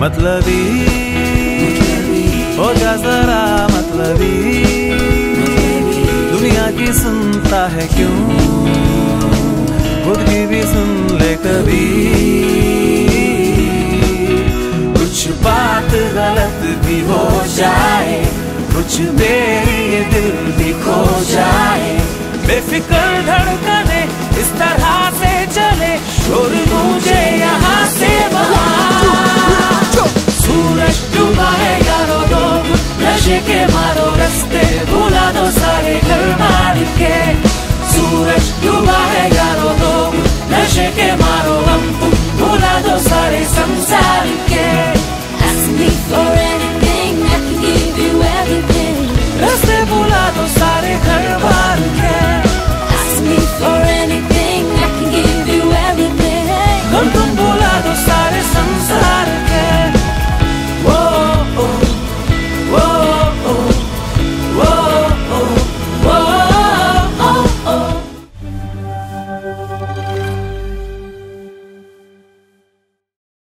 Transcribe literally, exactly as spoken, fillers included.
मतलबी हो जा जरा मतलबी, दुनिया की सुनता है क्यों, खुद की भी सुन ले कभी। कुछ बात गलत भी हो जाए, कुछ मेरी ये दिल भी खो जाए, बेफिक्र धड़कने इस तरह से चले, शोर गूंजे यहाँ से वहाँ। सूरज डूबा है यारों, लोग नशे के